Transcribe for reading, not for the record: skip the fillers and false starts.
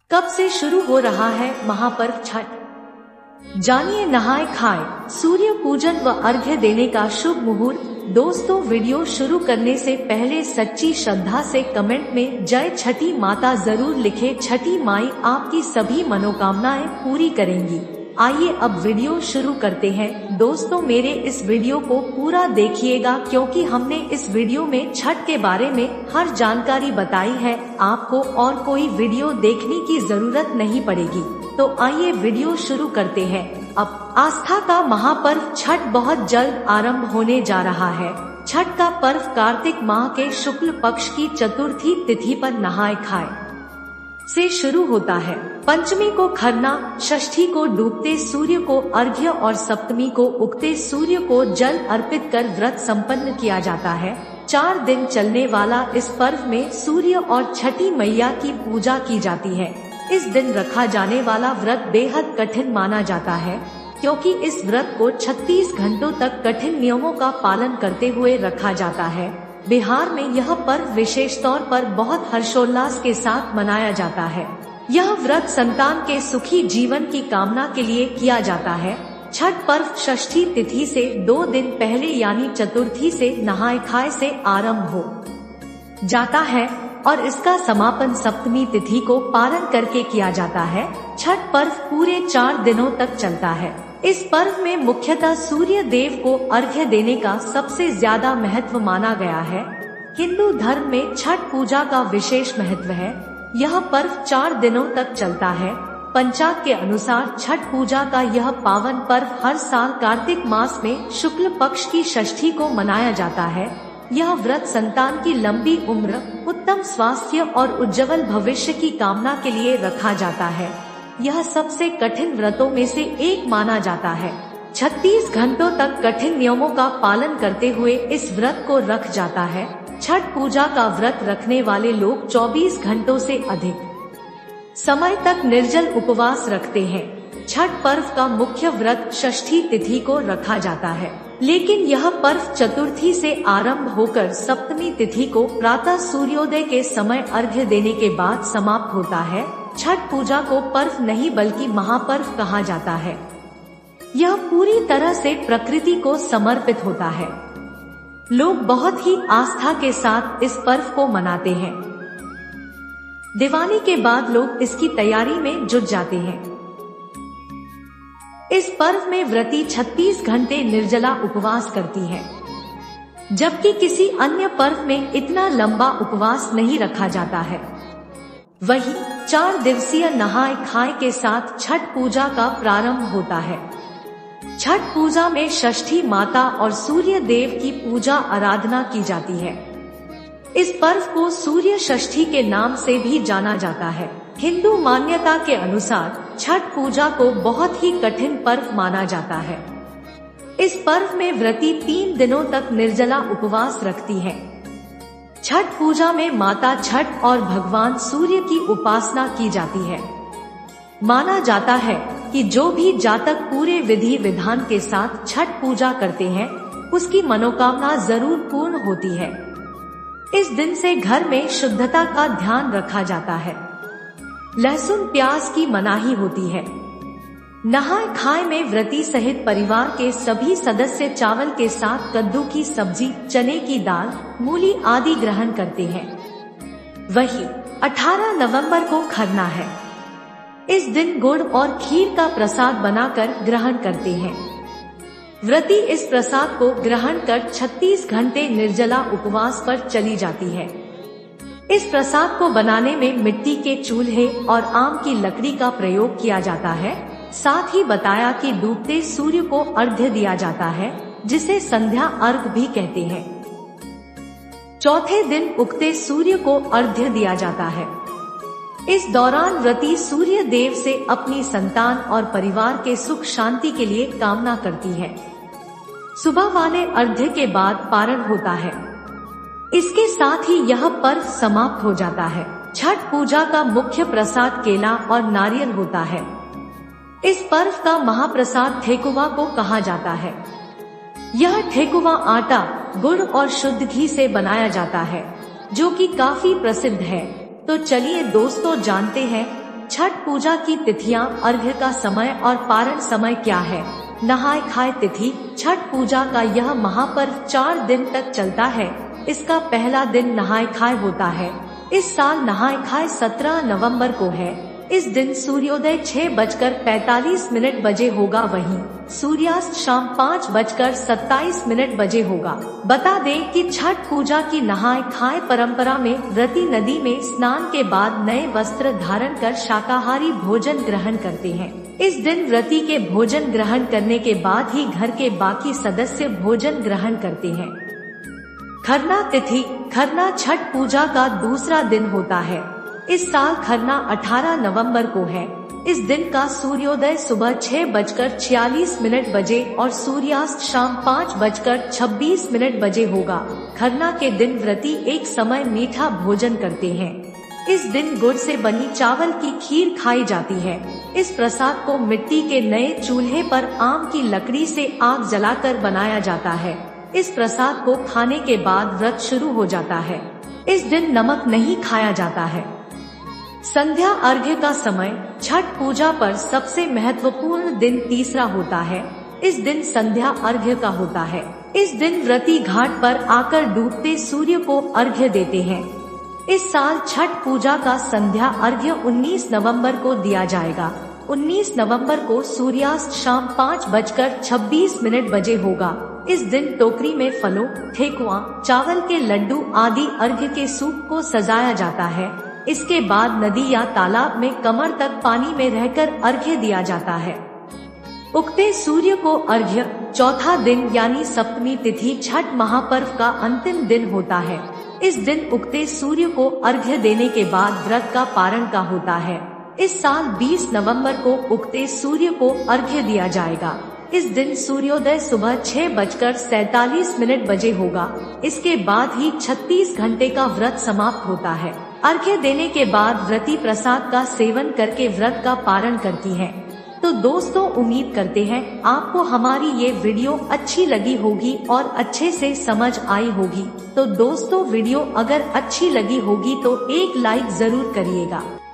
कब से शुरू हो रहा है महापर्व छठ? जानिए नहाए खाए सूर्य पूजन व अर्घ्य देने का शुभ मुहूर्त। दोस्तों, वीडियो शुरू करने से पहले सच्ची श्रद्धा से कमेंट में जय छठी माता जरूर लिखें। छठी माई आपकी सभी मनोकामनाएं पूरी करेंगी। आइए अब वीडियो शुरू करते हैं। दोस्तों, मेरे इस वीडियो को पूरा देखिएगा क्योंकि हमने इस वीडियो में छठ के बारे में हर जानकारी बताई है। आपको और कोई वीडियो देखने की जरूरत नहीं पड़ेगी। तो आइए वीडियो शुरू करते हैं। अब आस्था का महापर्व छठ बहुत जल्द आरंभ होने जा रहा है। छठ का पर्व कार्तिक माह के शुक्ल पक्ष की चतुर्थी तिथि पर नहाए खाए से शुरू होता है। पंचमी को खरना, षष्ठी को डूबते सूर्य को अर्घ्य और सप्तमी को उगते सूर्य को जल अर्पित कर व्रत संपन्न किया जाता है। 4 दिन चलने वाला इस पर्व में सूर्य और छठी मैया की पूजा की जाती है। इस दिन रखा जाने वाला व्रत बेहद कठिन माना जाता है क्योंकि इस व्रत को 36 घंटों तक कठिन नियमों का पालन करते हुए रखा जाता है। बिहार में यह पर्व विशेष तौर पर बहुत हर्षोल्लास के साथ मनाया जाता है। यह व्रत संतान के सुखी जीवन की कामना के लिए किया जाता है। छठ पर्व षष्ठी तिथि से 2 दिन पहले यानी चतुर्थी से नहाए खाए से आरंभ हो जाता है और इसका समापन सप्तमी तिथि को पारण करके किया जाता है। छठ पर्व पूरे 4 दिनों तक चलता है। इस पर्व में मुख्यतः सूर्य देव को अर्घ्य देने का सबसे ज्यादा महत्व माना गया है। हिंदू धर्म में छठ पूजा का विशेष महत्व है। यह पर्व 4 दिनों तक चलता है। पंचांग के अनुसार छठ पूजा का यह पावन पर्व हर साल कार्तिक मास में शुक्ल पक्ष की षष्ठी को मनाया जाता है। यह व्रत संतान की लंबी उम्र, उत्तम स्वास्थ्य और उज्जवल भविष्य की कामना के लिए रखा जाता है। यह सबसे कठिन व्रतों में से एक माना जाता है। 36 घंटों तक कठिन नियमों का पालन करते हुए इस व्रत को रख जाता है। छठ पूजा का व्रत रखने वाले लोग 24 घंटों से अधिक समय तक निर्जल उपवास रखते हैं। छठ पर्व का मुख्य व्रत षष्ठी तिथि को रखा जाता है, लेकिन यह पर्व चतुर्थी से आरंभ होकर सप्तमी तिथि को प्रातः सूर्योदय के समय अर्घ्य देने के बाद समाप्त होता है। छठ पूजा को पर्व नहीं बल्कि महापर्व कहा जाता है। यह पूरी तरह से प्रकृति को समर्पित होता है। लोग बहुत ही आस्था के साथ इस पर्व को मनाते हैं। दिवाली के बाद लोग इसकी तैयारी में जुट जाते हैं। इस पर्व में व्रती 36 घंटे निर्जला उपवास करती है, जबकि किसी अन्य पर्व में इतना लंबा उपवास नहीं रखा जाता है। वहीं 4 दिवसीय नहाए खाए के साथ छठ पूजा का प्रारंभ होता है। छठ पूजा में षष्ठी माता और सूर्य देव की पूजा आराधना की जाती है। इस पर्व को सूर्य षष्ठी के नाम से भी जाना जाता है। हिंदू मान्यता के अनुसार छठ पूजा को बहुत ही कठिन पर्व माना जाता है। इस पर्व में व्रती 3 दिनों तक निर्जला उपवास रखती है। छठ पूजा में माता छठ और भगवान सूर्य की उपासना की जाती है। माना जाता है कि जो भी जातक पूरे विधि विधान के साथ छठ पूजा करते हैं, उसकी मनोकामना जरूर पूर्ण होती है। इस दिन से घर में शुद्धता का ध्यान रखा जाता है। लहसुन प्याज की मनाही होती है। नहाए खाए में व्रती सहित परिवार के सभी सदस्य चावल के साथ कद्दू की सब्जी, चने की दाल, मूली आदि ग्रहण करते हैं। वहीं 18 नवंबर को खरना है। इस दिन गुड़ और खीर का प्रसाद बनाकर ग्रहण करते हैं। व्रती इस प्रसाद को ग्रहण कर 36 घंटे निर्जला उपवास पर चली जाती है। इस प्रसाद को बनाने में मिट्टी के चूल्हे और आम की लकड़ी का प्रयोग किया जाता है। साथ ही बताया कि डूबते सूर्य को अर्घ्य दिया जाता है, जिसे संध्या अर्घ भी कहते हैं। चौथे दिन उगते सूर्य को अर्घ्य दिया जाता है। इस दौरान व्रती सूर्य देव से अपनी संतान और परिवार के सुख शांति के लिए कामना करती है। सुबह वाले अर्घ्य के बाद पारण होता है। इसके साथ ही यह पर्व समाप्त हो जाता है। छठ पूजा का मुख्य प्रसाद केला और नारियल होता है। इस पर्व का महाप्रसाद ठेकुआ को कहा जाता है। यह ठेकुआ आटा, गुड़ और शुद्ध घी से बनाया जाता है, जो कि काफी प्रसिद्ध है। तो चलिए दोस्तों, जानते हैं छठ पूजा की तिथियां, अर्घ्य का समय और पारण समय क्या है। नहाय खाय तिथि। छठ पूजा का यह महापर्व 4 दिन तक चलता है। इसका पहला दिन नहाय खाय होता है। इस साल नहाय खाय 17 नवंबर को है। इस दिन सूर्योदय 6:45 बजे होगा, वहीं सूर्यास्त शाम 5:27 बजे होगा। बता दें कि छठ पूजा की नहाय खाय परंपरा में व्रती नदी में स्नान के बाद नए वस्त्र धारण कर शाकाहारी भोजन ग्रहण करते हैं। इस दिन व्रती के भोजन ग्रहण करने के बाद ही घर के बाकी सदस्य भोजन ग्रहण करते हैं। खरना तिथि। खरना छठ पूजा का दूसरा दिन होता है। इस साल खरना 18 नवंबर को है। इस दिन का सूर्योदय सुबह 6:46 बजे और सूर्यास्त शाम 5:26 बजे होगा। खरना के दिन व्रती एक समय मीठा भोजन करते हैं। इस दिन गुड़ से बनी चावल की खीर खाई जाती है। इस प्रसाद को मिट्टी के नए चूल्हे पर आम की लकड़ी से आग जलाकर बनाया जाता है। इस प्रसाद को खाने के बाद व्रत शुरू हो जाता है। इस दिन नमक नहीं खाया जाता है। संध्या अर्घ्य का समय। छठ पूजा पर सबसे महत्वपूर्ण दिन तीसरा होता है। इस दिन संध्या अर्घ्य का होता है। इस दिन व्रती घाट पर आकर डूबते सूर्य को अर्घ्य देते हैं। इस साल छठ पूजा का संध्या अर्घ्य 19 नवंबर को दिया जाएगा। 19 नवंबर को सूर्यास्त शाम 5:26 बजे होगा। इस दिन टोकरी में फलों, ठेकुआ, चावल के लड्डू आदि अर्घ्य के सूप को सजाया जाता है। इसके बाद नदी या तालाब में कमर तक पानी में रहकर अर्घ्य दिया जाता है। उगते सूर्य को अर्घ्य। चौथा दिन यानी सप्तमी तिथि छठ महापर्व का अंतिम दिन होता है। इस दिन उगते सूर्य को अर्घ्य देने के बाद व्रत का पारण का होता है। इस साल 20 नवंबर को उगते सूर्य को अर्घ्य दिया जाएगा। इस दिन सूर्योदय सुबह 6:47 बजे होगा। इसके बाद ही 36 घंटे का व्रत समाप्त होता है। अर्घ्य देने के बाद व्रती प्रसाद का सेवन करके व्रत का पारण करती हैं। तो दोस्तों, उम्मीद करते हैं आपको हमारी ये वीडियो अच्छी लगी होगी और अच्छे से समझ आई होगी। तो दोस्तों, वीडियो अगर अच्छी लगी होगी तो एक लाइक जरूर करिएगा।